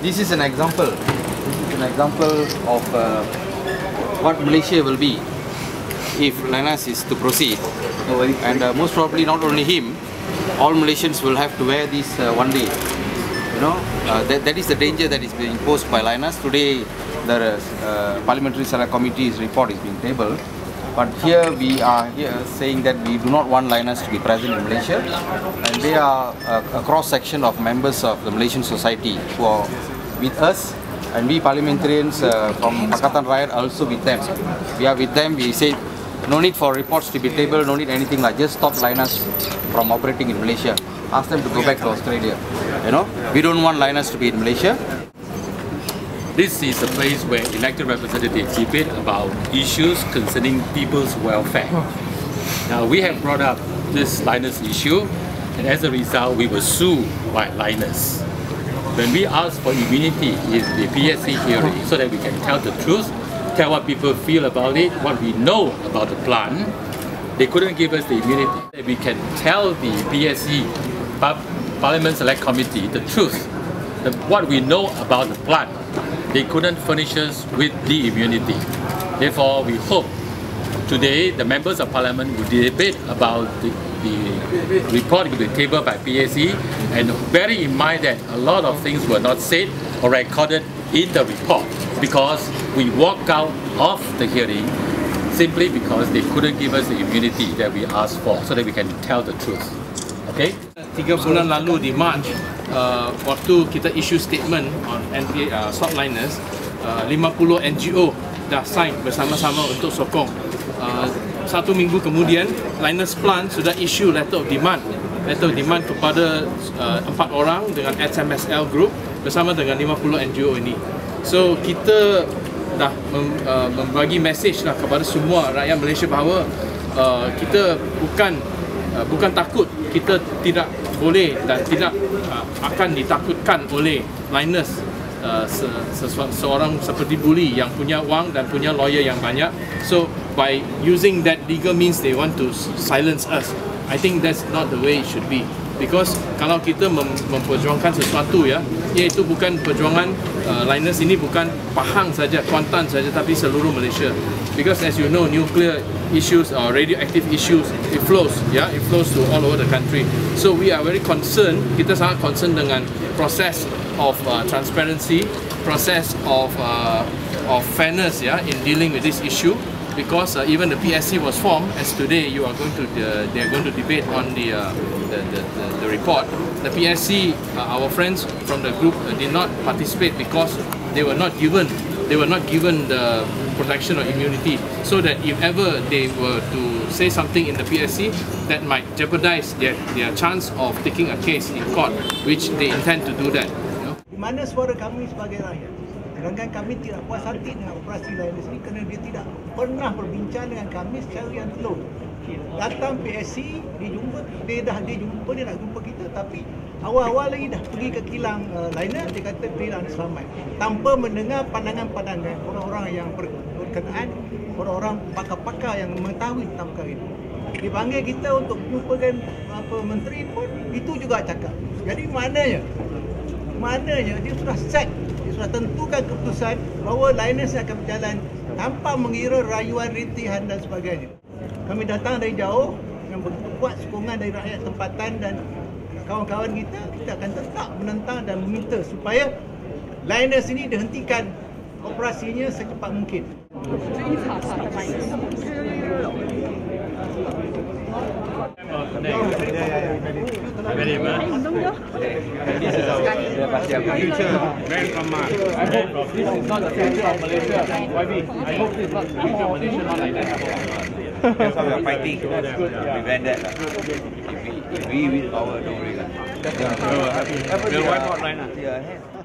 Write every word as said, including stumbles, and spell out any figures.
this is an example. This is an example of uh, what Malaysia will be if Linus is to proceed. And uh, most probably not only him, all Malaysians will have to wear this uh, one day. You know, uh, that, that is the danger that is being imposed by Linus. Today, the uh, Parliamentary Select Committee's report is being tabled. But here we are here saying that we do not want Linus to be present in Malaysia, and they are a, a cross-section of members of the Malaysian society who are with us, and we parliamentarians uh, from Pakatan Rakyat are also with them. We are with them. We say no need for reports to be tabled, no need anything like just stop Linus from operating in Malaysia. Ask them to go back to Australia. You know, we don't want Linus to be in Malaysia. This is a place where elected representatives debate about issues concerning people's welfare. Now, we have brought up this Linus issue, and as a result, we were sued by Linus. When we asked for immunity in the P S C hearing so that we can tell the truth, tell what people feel about it, what we know about the plan, they couldn't give us the immunity. We can tell the P S C, Parliament Select Committee, the truth, the, what we know about the plan. They couldn't furnish us with the immunity. Therefore, we hope today the members of Parliament will debate about the, the report will be tabled by P S C, and bearing in mind that a lot of things were not said or recorded in the report because we walked out of the hearing simply because they couldn't give us the immunity that we asked for so that we can tell the truth. Okay? Tiga bulan lalu di March, uh, waktu kita issue statement on N P A uh, Stop Linus, uh, lima puluh N G O dah sign bersama-sama untuk sokong. Uh, satu minggu kemudian, Linus Plan sudah issue letter of demand, letter of demand kepada uh, empat orang dengan S M S L Group bersama dengan lima puluh N G O ini. So kita dah mem, uh, membagi message lah kepada semua rakyat Malaysia bahawa uh, kita bukan uh, bukan takut, kita tidak boleh dan tidak uh, akan ditakutkan oleh Linus, uh, se se seorang seperti bully yang punya wang dan punya lawyer yang banyak. So by using that legal means they want to silence us. I think that's not the way it should be. Because kalau kita mem memperjuangkan sesuatu, ya, iaitu bukan perjuangan uh, Linus ini bukan Pahang saja, Kuantan saja, tapi seluruh Malaysia. Because as you know, nuclear issues or radioactive issues, it flows, yeah, it flows to all over the country. So we are very concerned. Kita sangat concerned dengan process of uh, transparency, process of uh, of fairness, yeah, in dealing with this issue. Because uh, even the P S C was formed, as today you are going to, uh, they are going to debate on the, uh, the, the, the, the report. The P S C, uh, our friends from the group uh, did not participate because they were not given, they were not given the protection or immunity. So that if ever they were to say something in the P S C, that might jeopardize their, their chance of taking a case in court, which they intend to do that. You know? Di mana suara kami sebagai rakyat? Sedangkan kami tidak puas hati dengan operasi Linus ini kerana dia tidak pernah berbincang dengan kami secara yang telur. Datang P S C, dia jumpa, dia dah dia jumpa, dia nak jumpa kita, tapi awal-awal lagi dah pergi ke kilang uh, Linus, dia kata kilang selamat. Tanpa mendengar pandangan-pandangan orang-orang yang berkenaan, orang-orang pakar-pakar yang mengetahui tentang perkara itu. Dipanggil kita untuk jumpakan apa menteri pun, itu juga cakap. Jadi maknanya, maknanya dia sudah set, sudah tentukan keputusan bahawa Linus akan berjalan tanpa mengira rayuan, rintihan dan sebagainya. Kami datang dari jauh dengan begitu kuat sokongan dari rakyat tempatan dan kawan-kawan kita, kita akan tetap menentang dan meminta supaya Linus ini dihentikan operasinya secepat mungkin. Very much. This is our future man from Mars. I hope this is not the future of Malaysia. Y B, I hope this is not the future of Malaysia, not like that. That's how we are fighting to prevent that. If we, if we win power, don't worry. We'll wipe out Linus.